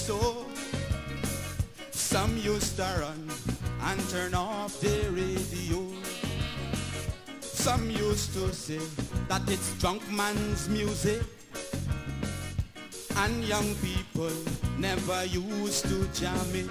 calypso. Some used to run and turn off the radio. Some used to say that it's drunk man's music, and young people never used to jam it.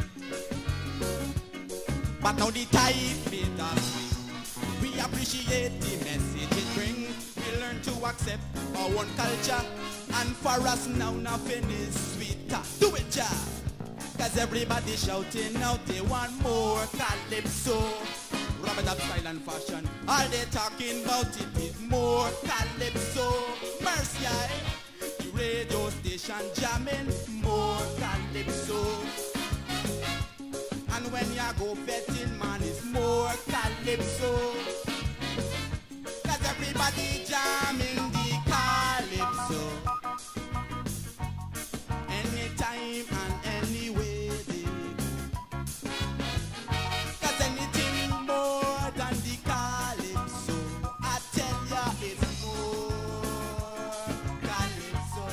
But now the time is sweet. We appreciate the message it brings. We learn to accept our own culture, and for us now nothing is sweeter. Do it, ja! Cause everybody shouting out they want more calypso. Rub it up style and fashion. All they talking about it is more calypso. Mercy, the radio station jamming more calypso. And when you go betting, man, it's more calypso. Cause everybody jamming the calypso. Anytime and anyway they go. Cause anything more than the calypso, I tell ya it's more calypso.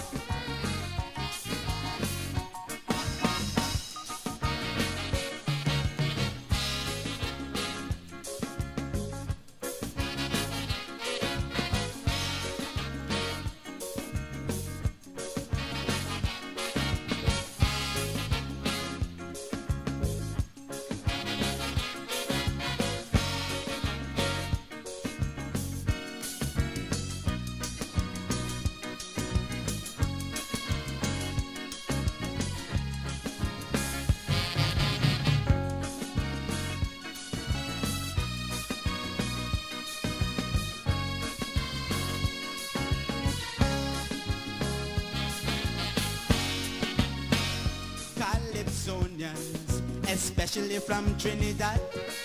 Calypsonians, especially from Trinidad,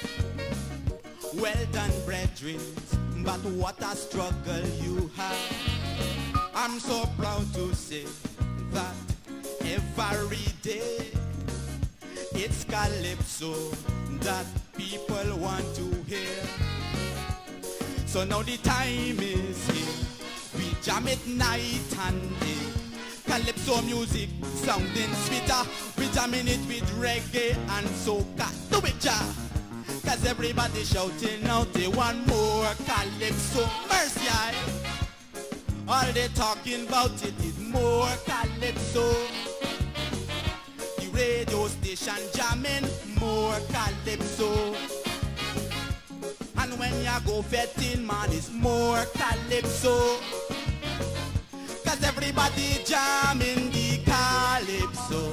well done, brethren, but what a struggle you have. I'm so proud to say that every day it's calypso that people want to hear. So now the time is here, we jam it night and day. Calypso music sounding sweeter, we jamming it with reggae and soca. Do it, ja! Cause everybody shouting out they want more calypso. Mercy, all they talking about it is more calypso. The radio station jamming more calypso. And when you go vetting, man, it's more calypso. Cause everybody jamming the calypso.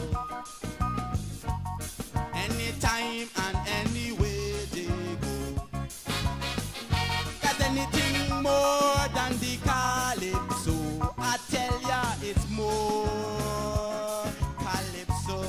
Anytime and anyway they go. Cause anything more than the calypso, I tell ya it's more calypso.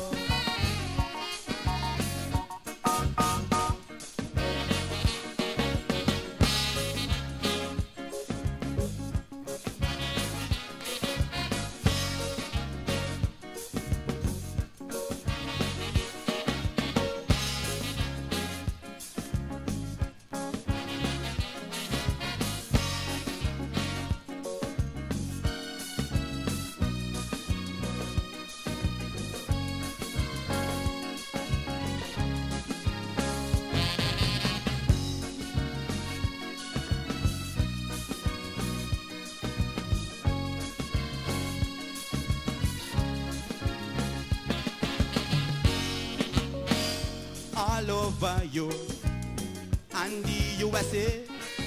All over Europe and the USA,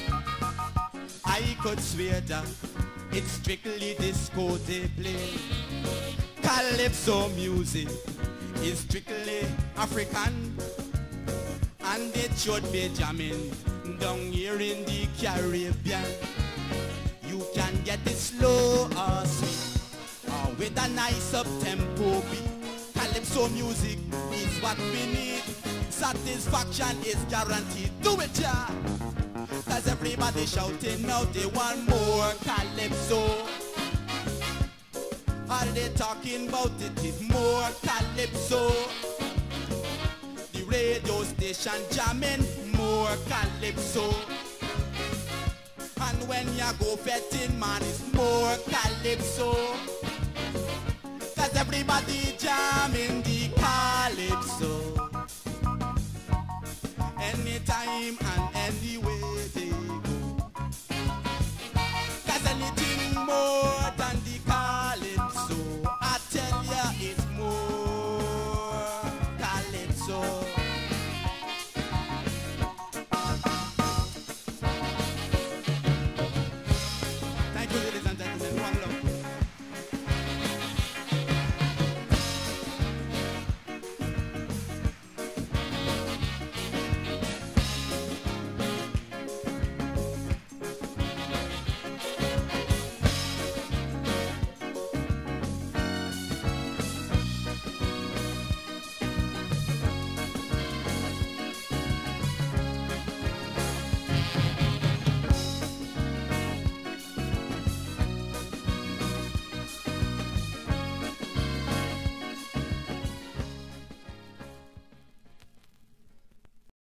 I could swear that it's strictly disco they play. Calypso music is strictly African, and it should be jamming down here in the Caribbean. You can get it slow or sweet, or with a nice up-tempo beat. Calypso music is what we need. Satisfaction is guaranteed. Do it, ja! Cause everybody shouting out they want more calypso. All they talking about it is more calypso. The radio station jamming more calypso. And when you go betting, man, it's more calypso. Cause Everybody jamming the calypso, anytime and anywhere.